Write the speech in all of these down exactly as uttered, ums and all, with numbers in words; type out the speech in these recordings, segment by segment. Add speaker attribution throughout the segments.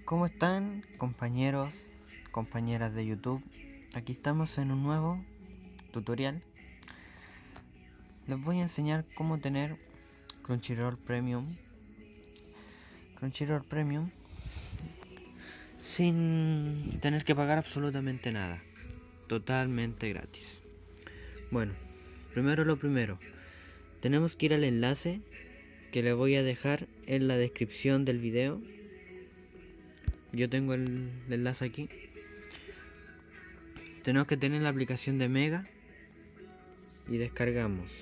Speaker 1: ¿Cómo están, compañeros, compañeras de YouTube? Aquí estamos en un nuevo tutorial. Les voy a enseñar cómo tener Crunchyroll Premium Crunchyroll Premium sin tener que pagar absolutamente nada, totalmente gratis. Bueno, primero lo primero, tenemos que ir al enlace que le voy a dejar en la descripción del video. Yo tengo el enlace aquí. Tenemos que tener la aplicación de Mega y descargamos.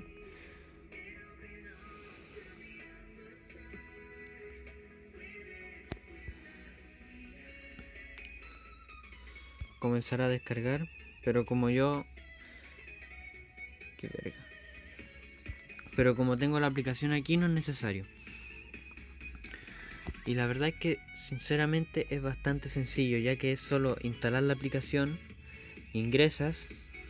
Speaker 1: Comenzar a descargar, pero como yo qué verga pero como tengo la aplicación aquí no es necesario. Y la verdad es que sinceramente es bastante sencillo, ya que es solo instalar la aplicación, ingresas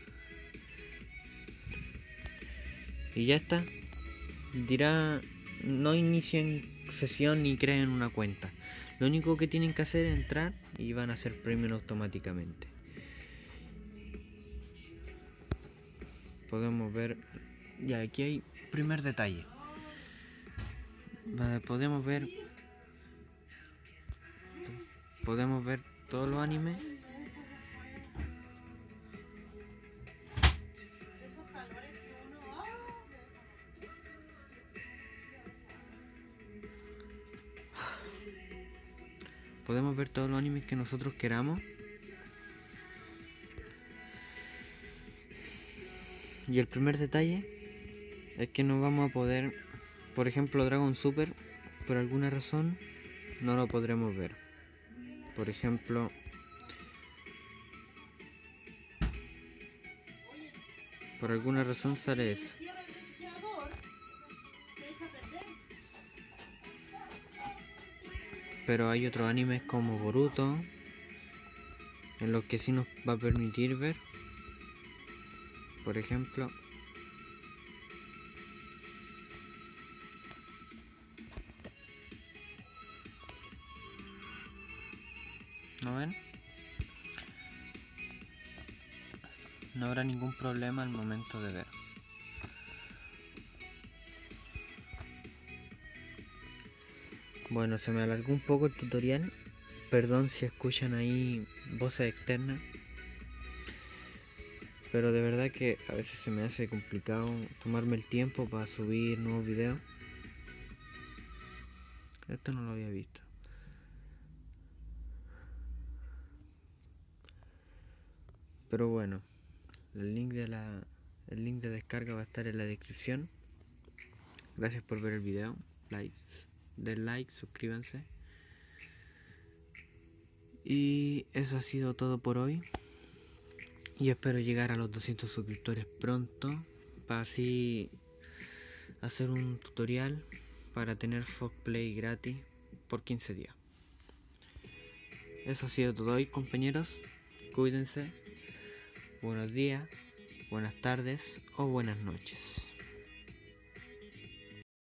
Speaker 1: y ya está. Dirá no inicien sesión ni creen una cuenta. Lo único que tienen que hacer es entrar y van a hacer premium automáticamente. Podemos ver, ya aquí hay primer detalle. Podemos ver Podemos ver todos los animes. Podemos ver todos los animes que nosotros queramos. Y el primer detalle es que no vamos a poder, por ejemplo, Dragon Super, por alguna razón no lo podremos ver. Por ejemplo, por alguna razón sale eso. Pero hay otros animes como Boruto en los que sí nos va a permitir ver. Por ejemplo, ¿no ven? No habrá ningún problema al momento de ver. Bueno, se me alargó un poco el tutorial. Perdón si escuchan ahí voces externas. Pero de verdad que a veces se me hace complicado tomarme el tiempo para subir nuevos videos. Esto no lo había visto. Pero bueno, el link de la el link de descarga va a estar en la descripción. Gracias por ver el video. Like, den like, suscríbanse. Y eso ha sido todo por hoy. Y espero llegar a los doscientos suscriptores pronto, para así hacer un tutorial para tener Fox Play gratis por quince días. Eso ha sido todo hoy, compañeros. Cuídense. Buenos días, buenas tardes o buenas noches.